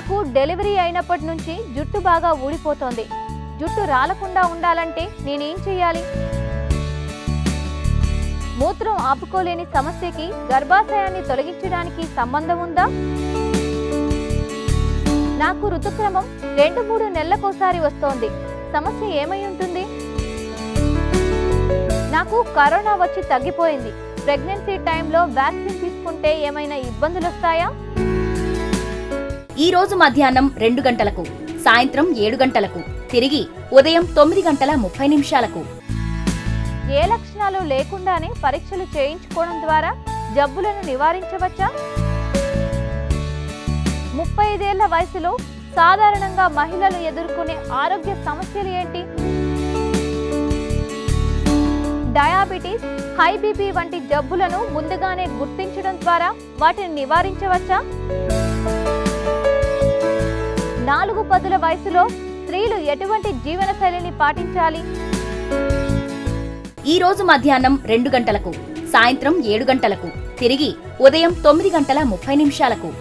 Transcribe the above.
నాకు డెలివరీ అయినప్పటి నుంచి జుట్టు బాగా ఊడిపోతోంది. జుట్టు రాలకుండా ఉండాలంటే నేనేం చేయాలి? మూత్రం ఆపుకోలేని సమస్యకి గర్భాశయాన్ని తొలగించడానికి సంబంధం ఉందా? నాకు ఋతుక్రమం 2-3 నెలలకోసారి వస్తోంది. సమస్య ఏమై ఉంటుంది? నాకు కరోనా వచ్చి తగ్గిపోయింది. ప్రెగ్నెన్సీ టైంలో వ్యాక్సిన్ తీసుకుంటే ఏమైనా ఇబ్బందులు వస్తాయా? ఈ రోజు మధ్యాహ్నం 2 గంటలకు, సాయంత్రం 7 గంటలకు, తిరిగి ఉదయం 9:30 ఏ లక్షణాలు లేకుండానే పరీక్షలు చేయించుకోవడం ద్వారా జబ్బులను నివారించవచ్చా? 35 ఏళ్ల వయసులో సాధారణంగా మహిళలు ఎదుర్కొనే ఆరోగ్య సమస్యలు ఏంటి? డయాబెటీస్, హై బీపీ వంటి జబ్బులను ముందుగానే గుర్తించడం ద్వారా వాటిని నివారించవచ్చా? 4-10 వయసులో స్త్రీలు ఎటువంటి జీవనశైలిని పాటించాలి? ఈ రోజు మధ్యాహ్నం 2 గంటలకు, సాయంత్రం 7 గంటలకు, తిరిగి ఉదయం 9:30